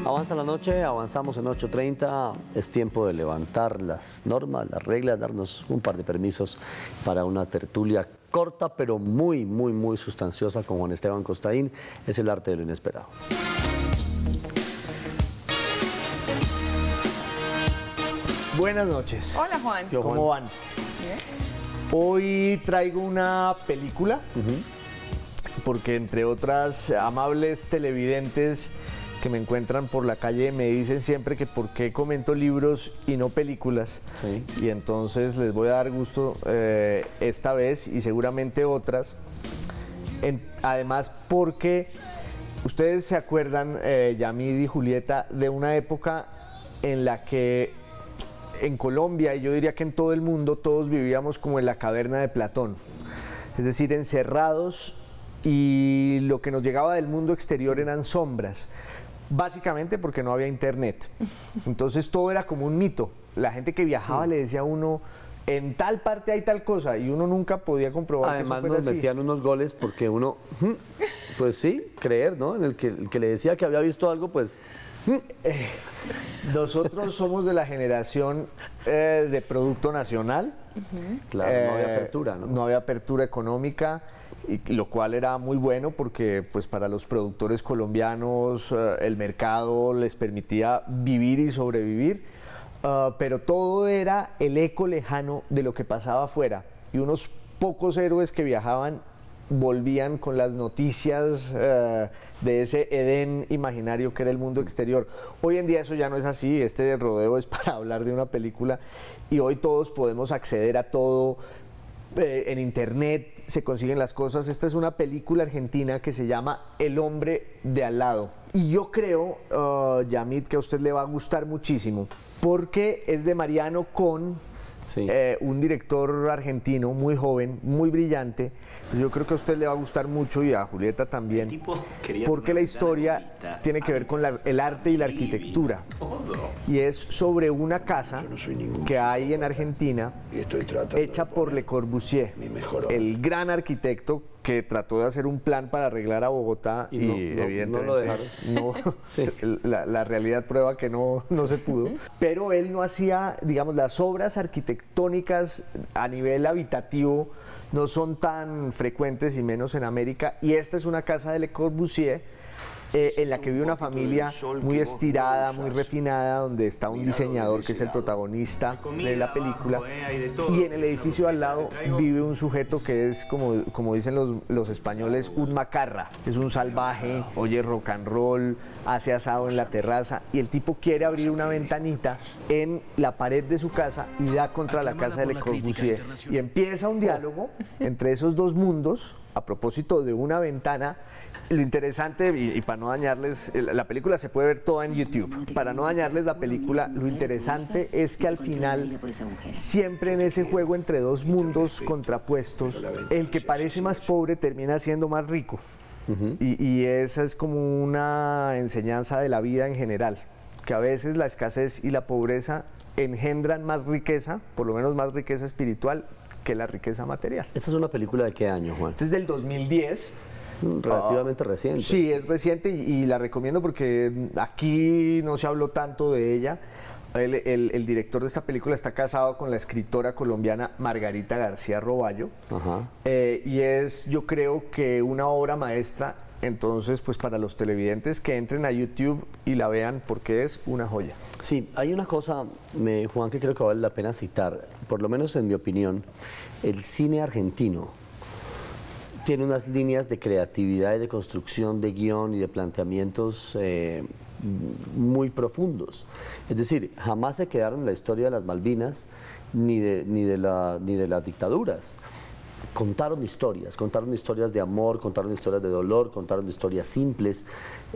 Avanza la noche, avanzamos en 8:30, es tiempo de levantar las normas, las reglas, darnos un par de permisos para una tertulia corta, pero muy sustanciosa con Juan Esteban Costaín. Es el arte de lo inesperado. Buenas noches. Hola, Juan. ¿Cómo van? Bien. Hoy traigo una película, porque entre otras amables televidentes que me encuentran por la calle me dicen siempre que por qué comento libros y no películas. Sí. Y entonces les voy a dar gusto esta vez y seguramente otras. Además porque ustedes se acuerdan, Yamid y Julieta, de una época en la que en Colombia, y yo diría que en todo el mundo, todos vivíamos como en la caverna de Platón. Es decir, encerrados, y lo que nos llegaba del mundo exterior eran sombras. Básicamente porque no había internet. Entonces todo era como un mito. La gente que viajaba le decía a uno, en tal parte hay tal cosa, y uno nunca podía comprobar. Además que eso fuera nos metían unos goles porque uno, pues sí, creer, ¿no? En el que le decía que había visto algo, pues... Nosotros somos de la generación de producto nacional. Claro, no había apertura, ¿no? No había apertura económica, y lo cual era muy bueno porque pues, para los productores colombianos el mercado les permitía vivir y sobrevivir, pero todo era el eco lejano de lo que pasaba afuera, y unos pocos héroes que viajaban volvían con las noticias de ese Edén imaginario que era el mundo exterior. Hoy en día eso ya no es así. Este rodeo es para hablar de una película, y hoy todos podemos acceder a todo. En internet se consiguen las cosas. Esta es una película argentina que se llama El hombre de al lado, y yo creo, Yamid, que a usted le va a gustar muchísimo porque es de Mariano Con. Sí. Un director argentino muy joven, muy brillante. Yo creo que a usted le va a gustar mucho, y a Julieta también, porque la historia tiene que ver con el arte y la arquitectura, y es sobre una casa que hay en Argentina hecha por Le Corbusier, el gran arquitecto que trató de hacer un plan para arreglar a Bogotá, y evidentemente no lo dejaron. Sí. La realidad prueba que no se pudo. Pero él no hacía, digamos, las obras arquitectónicas a nivel habitativo no son tan frecuentes, y menos en América, y esta es una casa de Le Corbusier en la que vive una familia muy estirada, muy refinada, donde está un diseñador que es el protagonista de la película, y en el edificio al lado vive un sujeto que es, como dicen los españoles, un macarra. Es un salvaje, oye rock and roll, hace asado en la terraza, y el tipo quiere abrir una ventanita en la pared de su casa y da contra la casa de Le Corbusier, y empieza un diálogo entre esos dos mundos a propósito de una ventana. Lo interesante, y para no dañarles, la película se puede ver toda en YouTube. Para no dañarles la película, lo interesante es que al final, siempre en ese juego entre dos mundos contrapuestos, el que parece más pobre termina siendo más rico. Y esa es como una enseñanza de la vida en general, que a veces la escasez y la pobreza engendran más riqueza, por lo menos más riqueza espiritual, que la riqueza material. ¿Esta es una película de qué año, Juan? Este es del 2010. Relativamente reciente. Sí, es reciente, y la recomiendo porque aquí no se habló tanto de ella. El director de esta película está casado con la escritora colombiana Margarita García Roballo. Y es, yo creo que una obra maestra. Entonces, pues para los televidentes, que entren a YouTube y la vean, porque es una joya. Sí, hay una cosa, Juan, que creo que vale la pena citar, por lo menos en mi opinión. El cine argentino tiene unas líneas de creatividad y de construcción de guión y de planteamientos muy profundos. Es decir, jamás se quedaron en la historia de las Malvinas ni de las dictaduras. Contaron historias de amor, contaron historias de dolor, contaron historias simples.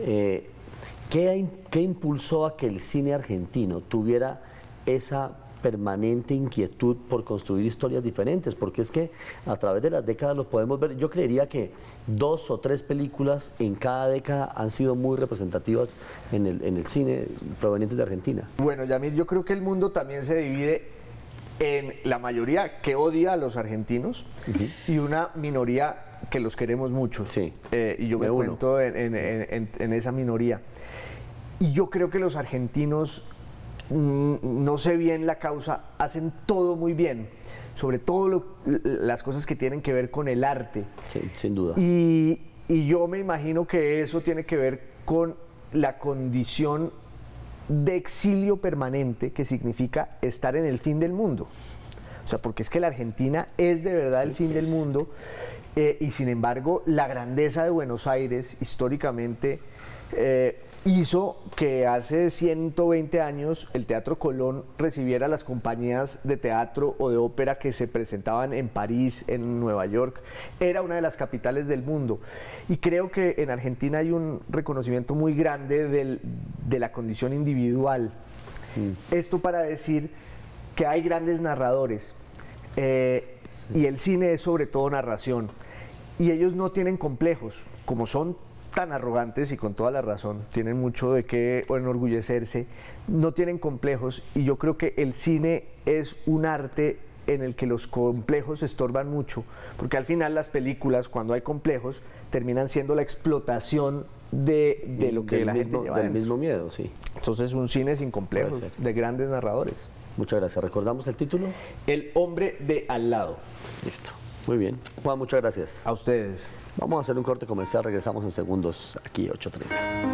¿Qué impulsó a que el cine argentino tuviera esa permanente inquietud por construir historias diferentes? Porque es que a través de las décadas lo podemos ver. Yo creería que 2 o 3 películas en cada década han sido muy representativas en el cine provenientes de Argentina. Bueno, Yamid, yo creo que el mundo también se divide en la mayoría que odia a los argentinos y una minoría que los queremos mucho. Sí. Y yo me cuento en esa minoría. Y yo creo que los argentinos, no sé bien la causa, hacen todo muy bien, sobre todo las cosas que tienen que ver con el arte. Sí, sin duda. Y yo me imagino que eso tiene que ver con la condición de exilio permanente, que significa estar en el fin del mundo. O sea, porque es que la Argentina es de verdad el fin del mundo, y sin embargo la grandeza de Buenos Aires históricamente hizo que hace 120 años el Teatro Colón recibiera las compañías de teatro o de ópera que se presentaban en París, en Nueva York. Era una de las capitales del mundo. Y creo que en Argentina hay un reconocimiento muy grande de la condición individual. Esto para decir que hay grandes narradores, y el cine es sobre todo narración. Y ellos no tienen complejos, como son tan arrogantes y con toda la razón, tienen mucho de qué enorgullecerse, no tienen complejos, y yo creo que el cine es un arte en el que los complejos estorban mucho, porque al final las películas, cuando hay complejos, terminan siendo la explotación de lo que la gente lleva del mismo miedo, sí. Entonces un cine sin complejos, de grandes narradores. Muchas gracias. ¿Recordamos el título? El hombre de al lado. Listo. Muy bien. Juan, muchas gracias. A ustedes. Vamos a hacer un corte comercial, regresamos en segundos aquí 8:30.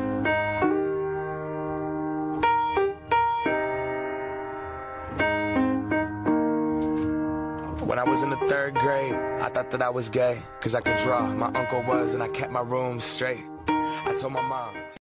When I was in the 3rd grade, I thought that I was gay, 'cause I could draw. My uncle was, and I kept my room straight. I told my mom.